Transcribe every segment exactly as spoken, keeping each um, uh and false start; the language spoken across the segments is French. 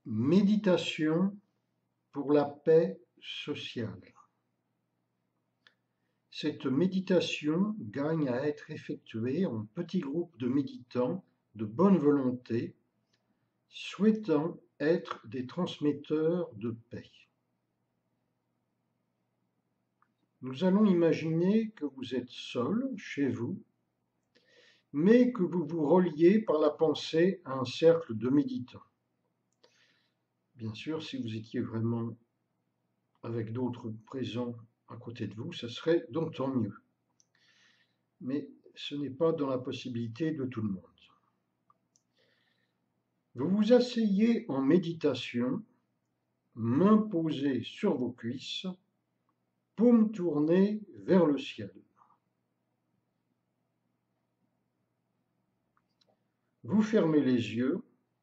Méditation pour la paix sociale. Cette méditation gagne à être effectuée en petits groupes de méditants de bonne volonté, souhaitant être des transmetteurs de paix. Nous allons imaginer que vous êtes seul chez vous, mais que vous vous reliez par la pensée à un cercle de méditants. Bien sûr, si vous étiez vraiment avec d'autres présents à côté de vous, ce serait donc tant mieux. Mais ce n'est pas dans la possibilité de tout le monde. Vous vous asseyez en méditation, mains posées sur vos cuisses, paumes tournées vers le ciel. Vous fermez les yeux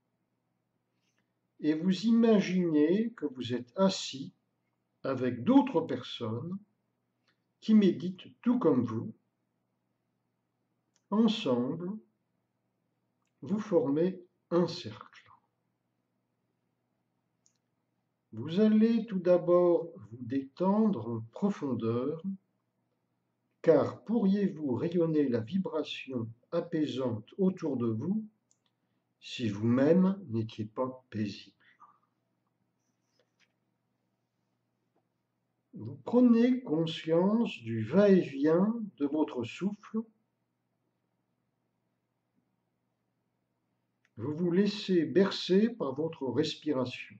et vous imaginez que vous êtes assis avec d'autres personnes qui méditent tout comme vous. Ensemble, vous formez un cercle. Vous allez tout d'abord vous détendre en profondeur, car pourriez-vous rayonner la vibration apaisante autour de vous si vous-même n'étiez pas paisible. Vous prenez conscience du va-et-vient de votre souffle. Vous vous laissez bercer par votre respiration.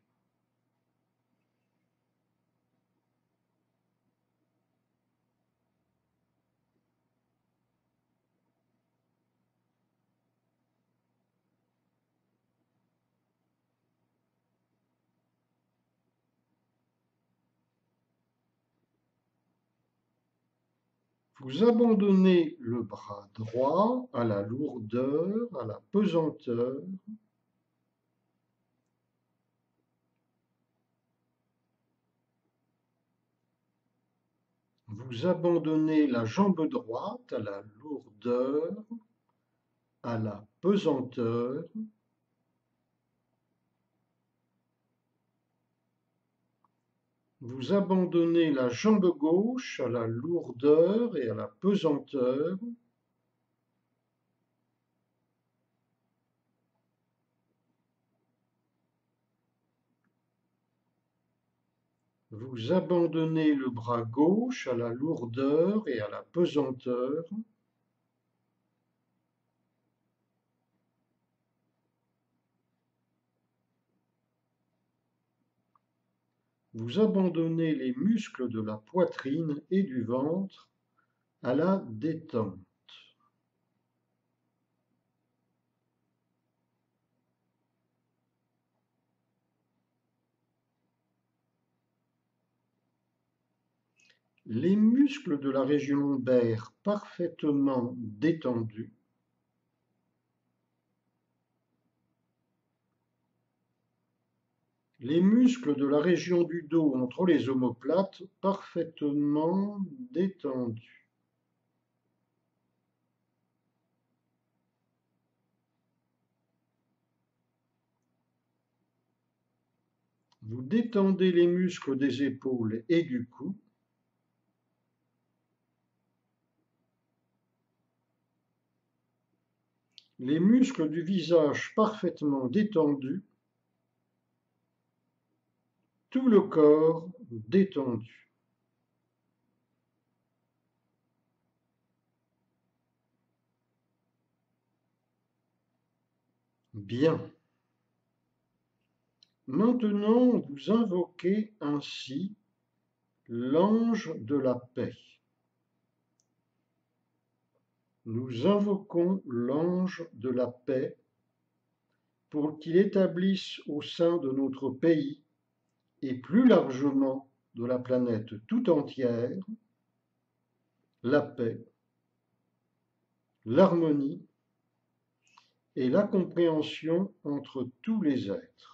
Vous abandonnez le bras droit à la lourdeur, à la pesanteur. Vous abandonnez la jambe droite à la lourdeur, à la pesanteur. Vous abandonnez la jambe gauche à la lourdeur et à la pesanteur. Vous abandonnez le bras gauche à la lourdeur et à la pesanteur. Vous abandonnez les muscles de la poitrine et du ventre à la détente. Les muscles de la région lombaire parfaitement détendus. Les muscles de la région du dos entre les omoplates parfaitement détendus. Vous détendez les muscles des épaules et du cou. Les muscles du visage parfaitement détendus. Tout le corps détendu. Bien. Maintenant, vous invoquez ainsi l'ange de la paix. Nous invoquons l'ange de la paix pour qu'il établisse au sein de notre pays et plus largement de la planète tout entière la paix, l'harmonie et la compréhension entre tous les êtres.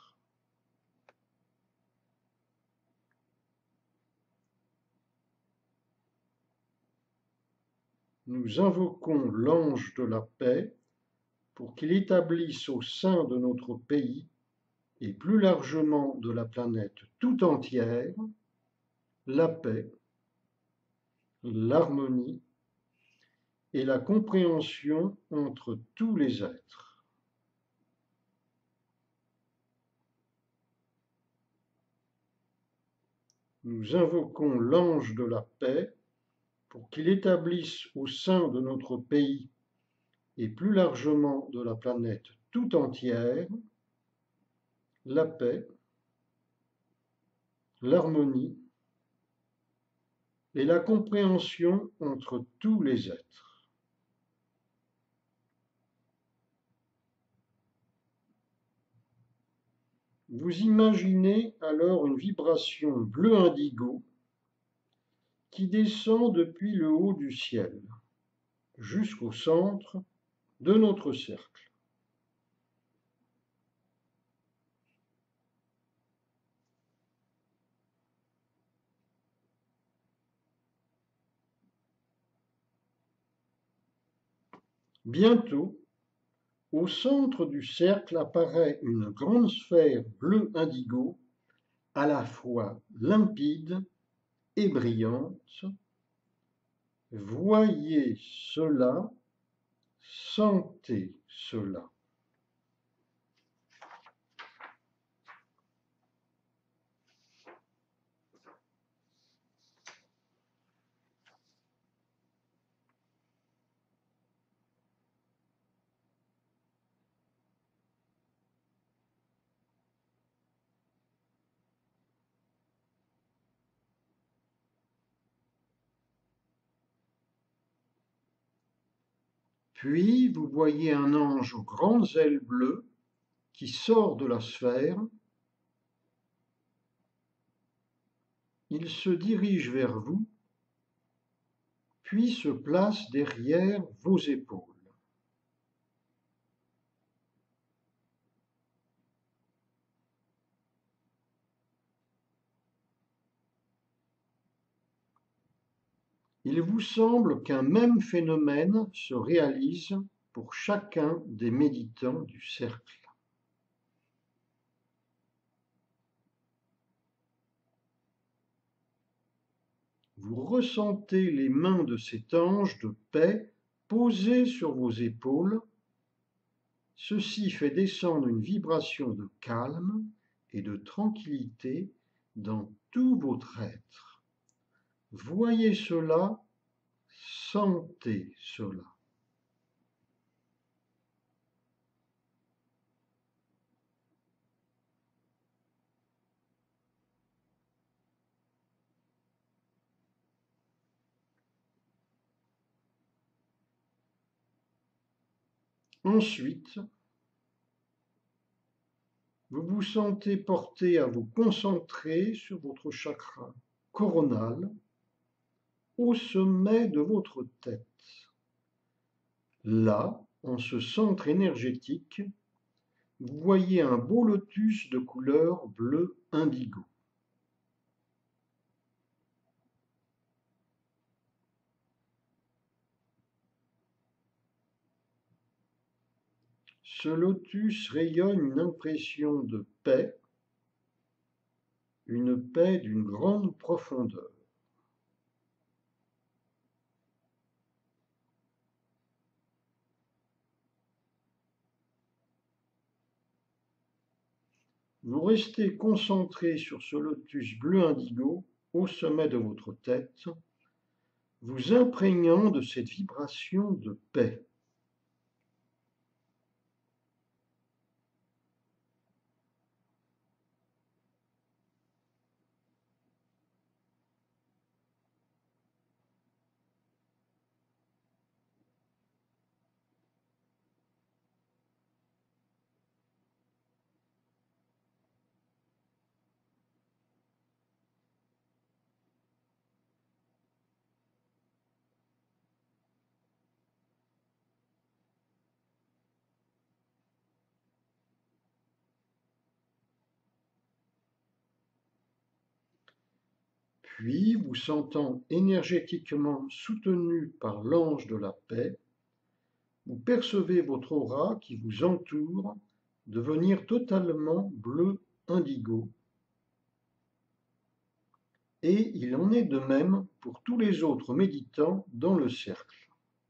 Nous invoquons l'ange de la paix pour qu'il établisse au sein de notre pays et plus largement de la planète tout entière, la paix, l'harmonie et la compréhension entre tous les êtres. Nous invoquons l'ange de la paix pour qu'il établisse au sein de notre pays et plus largement de la planète tout entière la paix, l'harmonie et la compréhension entre tous les êtres. Vous imaginez alors une vibration bleu indigo qui descend depuis le haut du ciel jusqu'au centre de notre cercle. Bientôt, au centre du cercle apparaît une grande sphère bleu indigo, à la fois limpide et brillante. Voyez cela, sentez cela. Puis vous voyez un ange aux grandes ailes bleues qui sort de la sphère. Il se dirige vers vous, puis se place derrière vos épaules. Il vous semble qu'un même phénomène se réalise pour chacun des méditants du cercle. Vous ressentez les mains de cet ange de paix posées sur vos épaules. Ceci fait descendre une vibration de calme et de tranquillité dans tout votre être. Voyez cela, sentez cela. Ensuite, vous vous sentez porté à vous concentrer sur votre chakra coronal au sommet de votre tête. Là, en ce centre énergétique, vous voyez un beau lotus de couleur bleu indigo. Ce lotus rayonne une impression de paix, une paix d'une grande profondeur. Vous restez concentré sur ce lotus bleu indigo au sommet de votre tête, vous imprégnant de cette vibration de paix. Puis, vous sentant énergétiquement soutenu par l'ange de la paix, vous percevez votre aura qui vous entoure devenir totalement bleu indigo. Et il en est de même pour tous les autres méditants dans le cercle.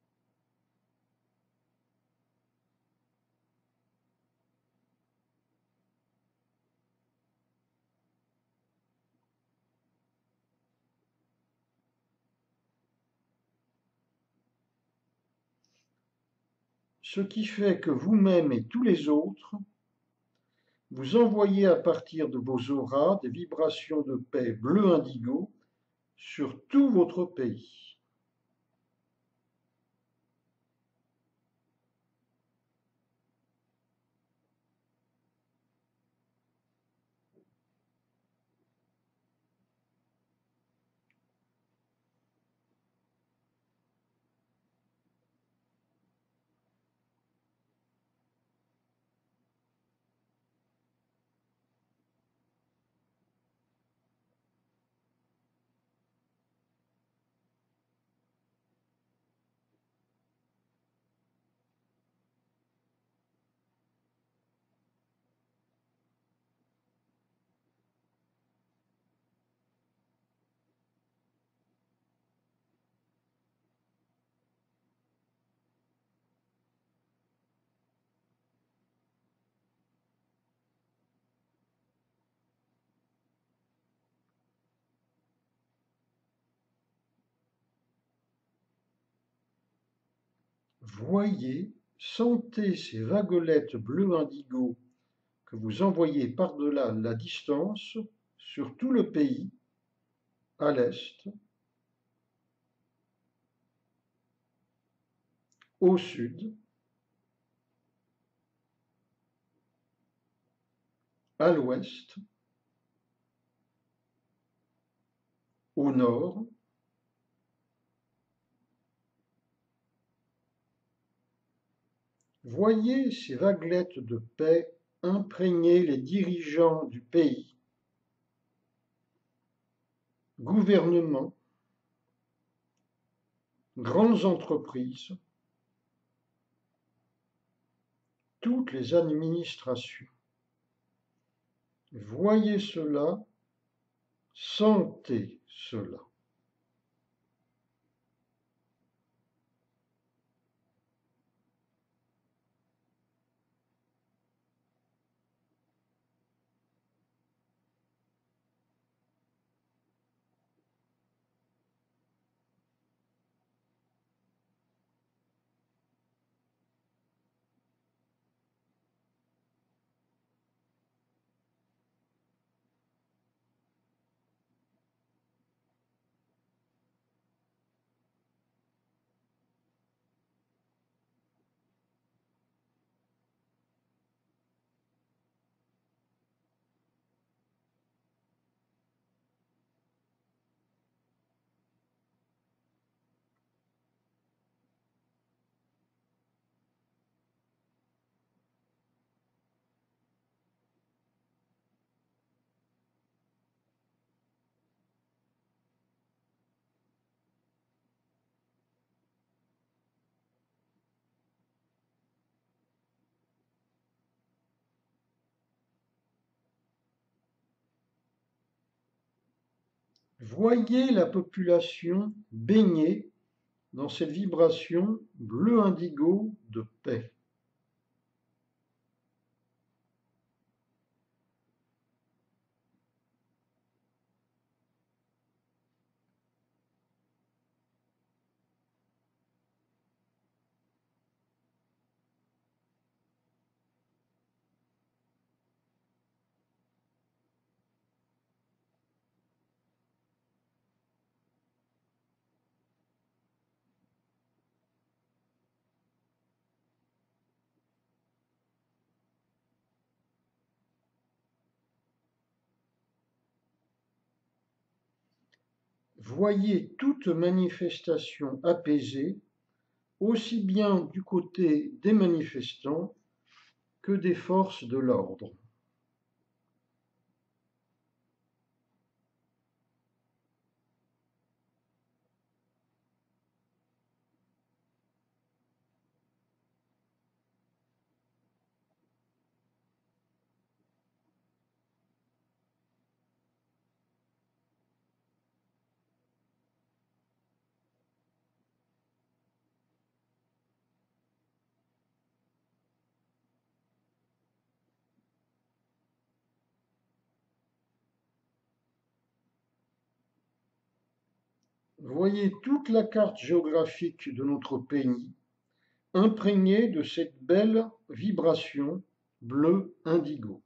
Ce qui fait que vous-même et tous les autres, vous envoyez à partir de vos auras des vibrations de paix bleu indigo sur tout votre pays. Voyez, sentez ces vaguelettes bleu indigo que vous envoyez par-delà la distance sur tout le pays, à l'est, au sud, à l'ouest, au nord, voyez ces vaguelettes de paix imprégner les dirigeants du pays, gouvernements, grandes entreprises, toutes les administrations. Voyez cela, sentez cela. Voyez la population baignée dans cette vibration bleu indigo de paix. Voyez toute manifestation apaisée, aussi bien du côté des manifestants que des forces de l'ordre. Voyez toute la carte géographique de notre pays imprégnée de cette belle vibration bleu indigo.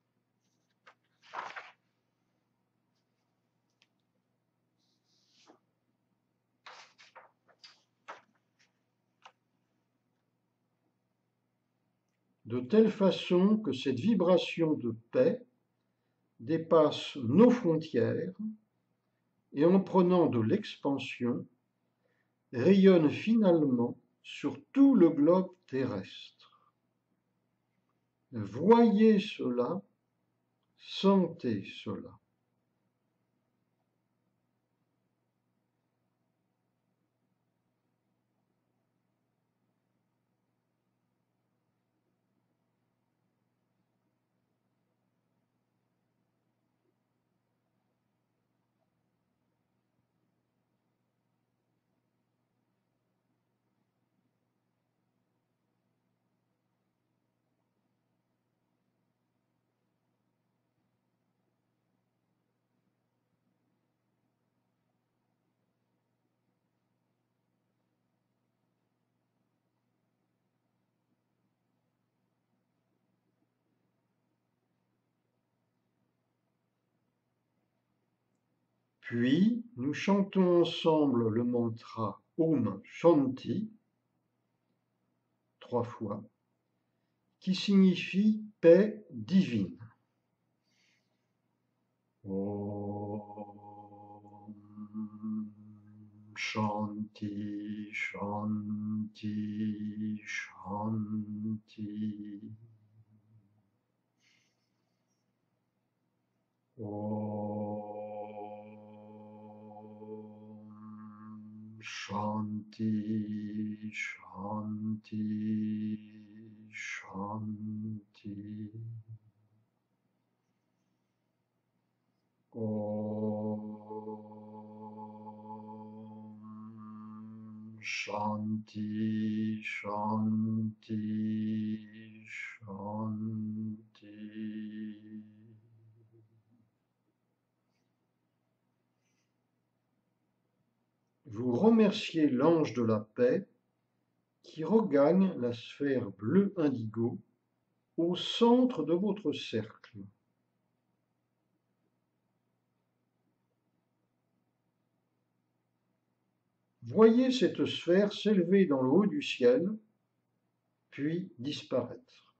De telle façon que cette vibration de paix dépasse nos frontières et en prenant de l'expansion, rayonne finalement sur tout le globe terrestre. Voyez cela, sentez cela. Puis, nous chantons ensemble le mantra Om Shanti, trois fois, qui signifie paix divine. Om Shanti, Shanti, Shanti. Om Shanti, Shanti, Shanti. Om Shanti, Shanti, Shanti. Vous remerciez l'ange de la paix qui regagne la sphère bleu indigo au centre de votre cercle. Voyez cette sphère s'élever dans le haut du ciel, puis disparaître.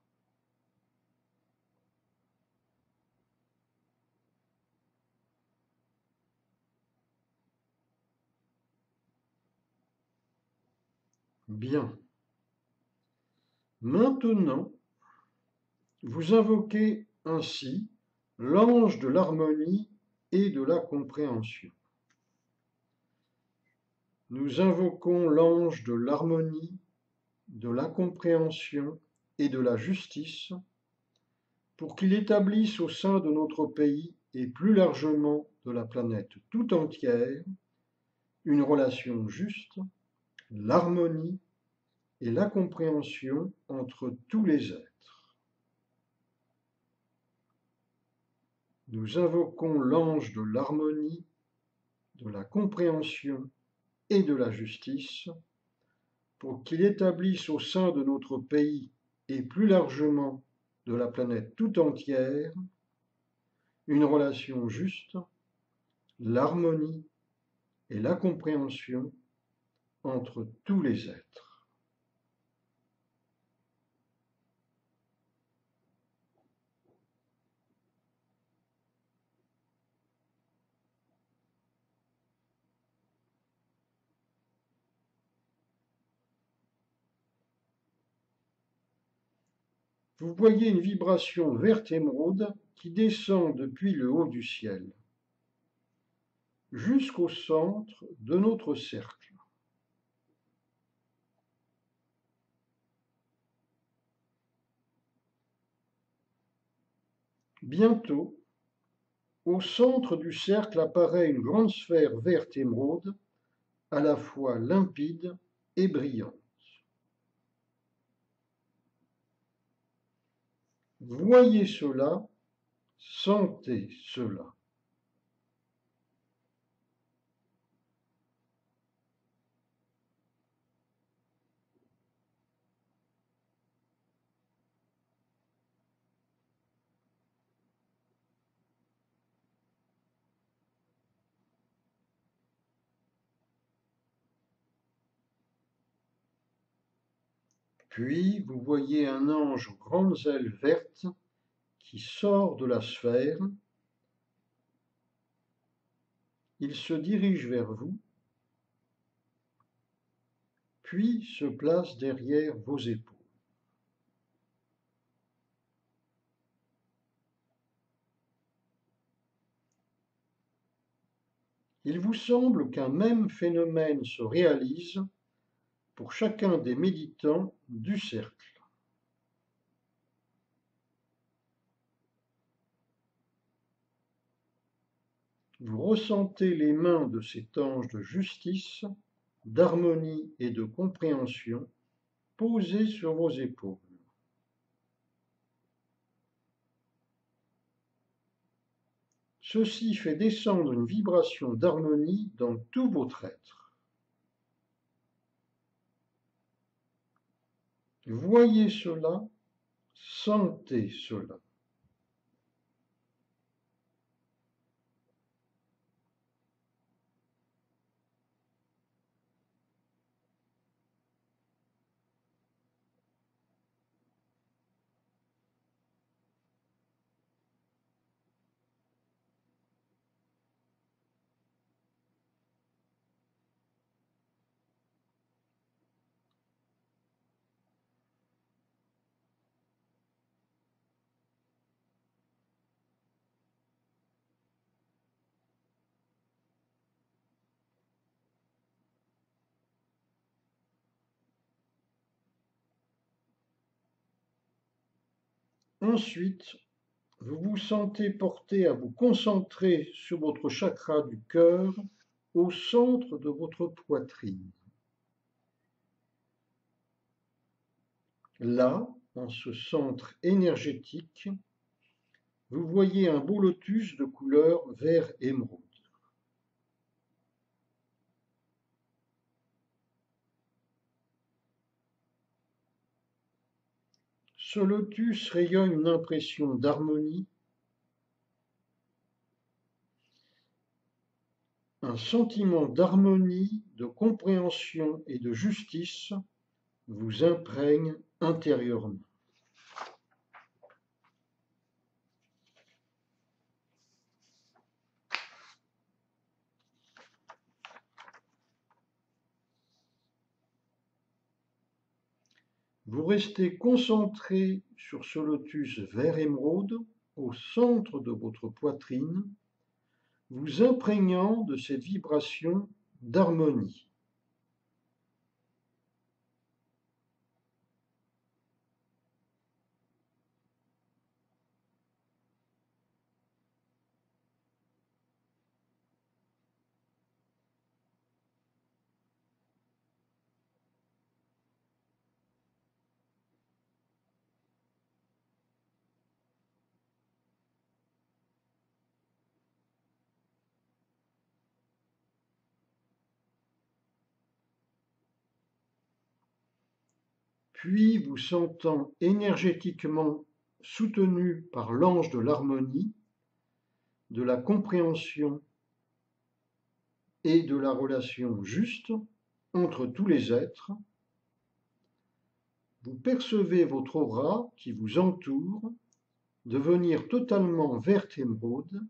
Bien. Maintenant, vous invoquez ainsi l'ange de l'harmonie et de la compréhension. Nous invoquons l'ange de l'harmonie, de la compréhension et de la justice pour qu'il établisse au sein de notre pays et plus largement de la planète tout entière une relation juste, l'harmonie et la compréhension entre tous les êtres. Nous invoquons l'ange de l'harmonie, de la compréhension et de la justice pour qu'il établisse au sein de notre pays et plus largement de la planète tout entière une relation juste, l'harmonie et la compréhension entre tous les êtres. Vous voyez une vibration verte émeraude qui descend depuis le haut du ciel jusqu'au centre de notre cercle. Bientôt, au centre du cercle apparaît une grande sphère verte émeraude, à la fois limpide et brillante. Voyez cela, sentez cela. Puis vous voyez un ange aux grandes ailes vertes qui sort de la sphère. Il se dirige vers vous, puis se place derrière vos épaules. Il vous semble qu'un même phénomène se réalise pour chacun des méditants du cercle. Vous ressentez les mains de cet ange de justice, d'harmonie et de compréhension posées sur vos épaules. Ceci fait descendre une vibration d'harmonie dans tout votre être. Voyez cela, sentez cela. Ensuite, vous vous sentez porté à vous concentrer sur votre chakra du cœur au centre de votre poitrine. Là, en ce centre énergétique, vous voyez un beau lotus de couleur vert émeraude. Ce lotus rayonne une impression d'harmonie, un sentiment d'harmonie, de compréhension et de justice vous imprègne intérieurement. Vous restez concentré sur ce lotus vert émeraude au centre de votre poitrine, vous imprégnant de cette vibration d'harmonie. Puis, vous sentant énergétiquement soutenu par l'ange de l'harmonie, de la compréhension et de la relation juste entre tous les êtres, vous percevez votre aura qui vous entoure devenir totalement verte émeraude,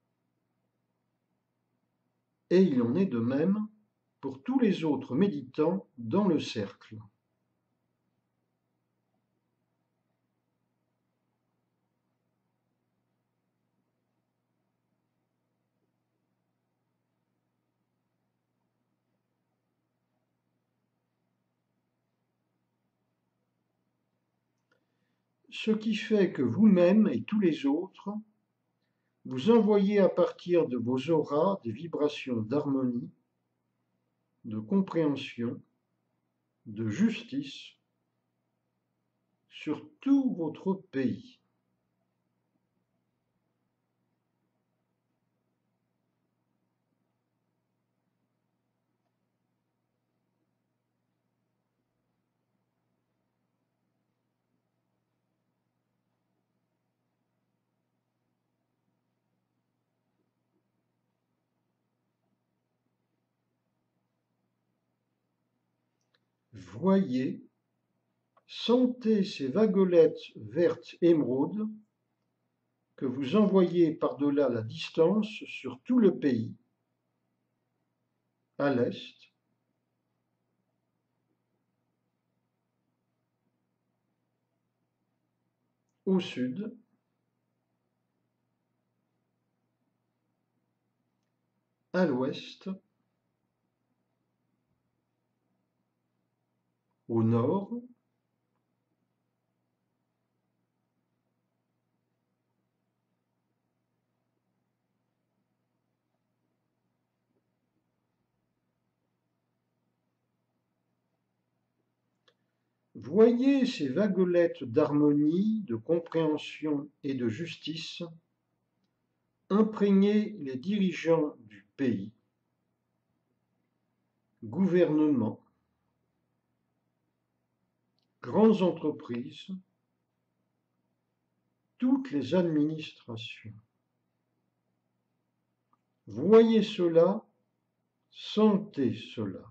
et il en est de même pour tous les autres méditants dans le cercle. Ce qui fait que vous-même et tous les autres, vous envoyez à partir de vos auras des vibrations d'harmonie, de compréhension, de justice sur tout votre pays. Voyez, Sentez ces vaguelettes vertes émeraude que vous envoyez par-delà la distance sur tout le pays, à l'est, au sud, à l'ouest, au nord, voyez ces vaguelettes d'harmonie, de compréhension et de justice imprégner les dirigeants du pays, gouvernements, grandes entreprises, toutes les administrations. Voyez cela, sentez cela.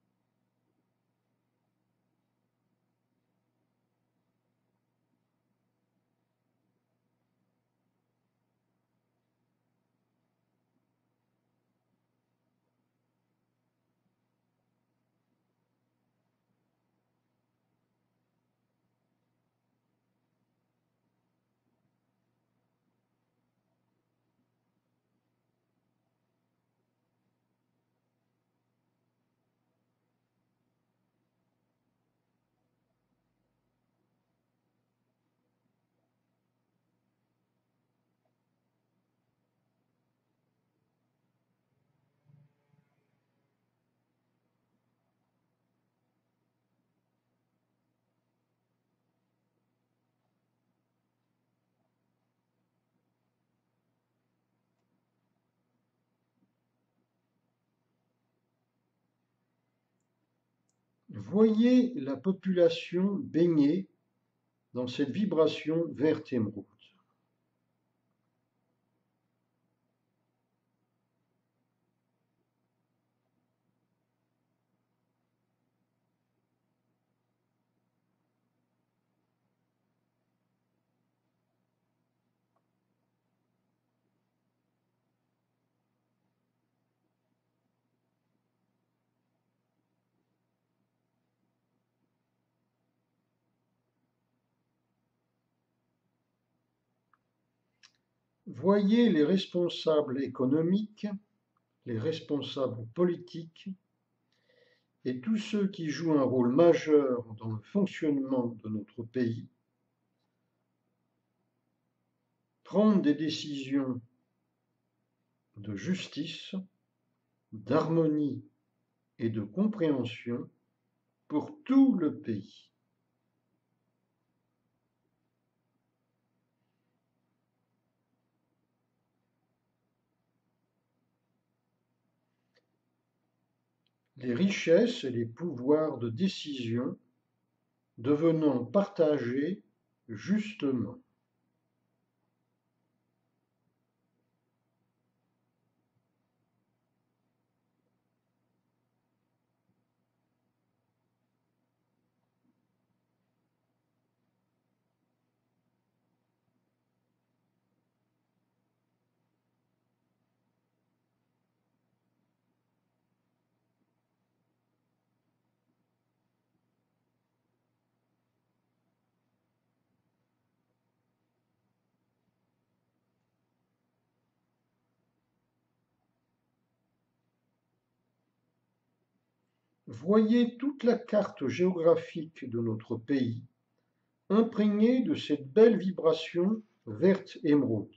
Voyez la population baignée dans cette vibration verte émeraude. Voyez les responsables économiques, les responsables politiques et tous ceux qui jouent un rôle majeur dans le fonctionnement de notre pays prendre des décisions de justice, d'harmonie et de compréhension pour tout le pays. Les richesses et les pouvoirs de décision devenant partagés justement. Voyez toute la carte géographique de notre pays imprégnée de cette belle vibration verte émeraude.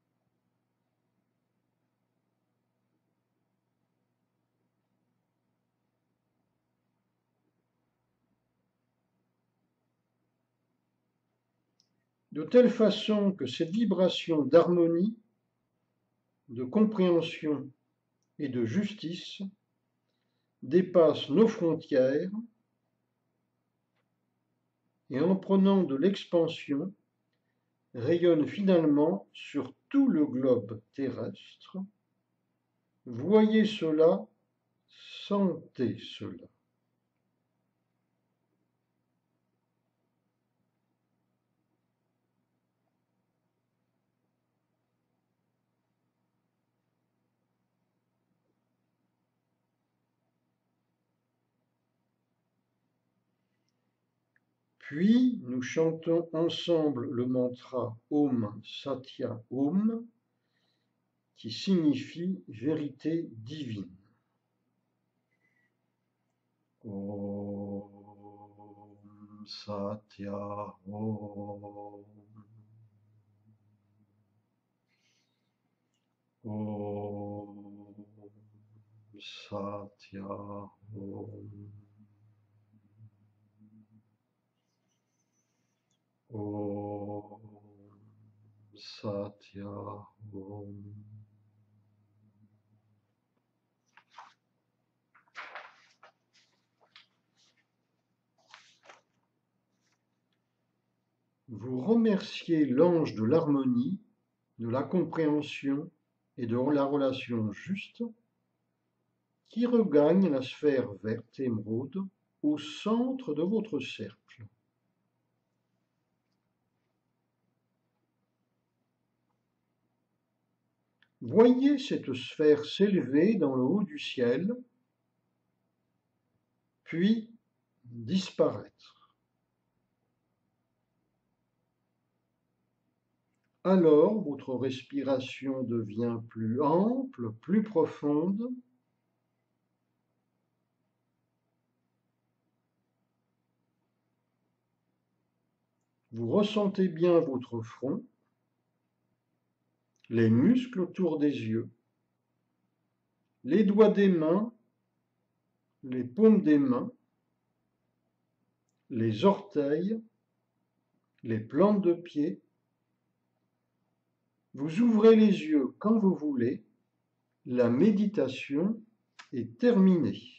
De telle façon que cette vibration d'harmonie, de compréhension et de justice dépasse nos frontières et en prenant de l'expansion, rayonne finalement sur tout le globe terrestre. Voyez cela, sentez cela. Puis nous chantons ensemble le mantra Om Satya Om, qui signifie vérité divine. Om Satya Om. Om Satya Om. Om Satya Om. Vous remerciez l'ange de l'harmonie, de la compréhension et de la relation juste qui regagne la sphère verte émeraude au centre de votre cercle. Voyez cette sphère s'élever dans le haut du ciel, puis disparaître. Alors votre respiration devient plus ample, plus profonde. Vous ressentez bien votre front, les muscles autour des yeux, les doigts des mains, les paumes des mains, les orteils, les plantes de pied. Vous ouvrez les yeux quand vous voulez. La méditation est terminée.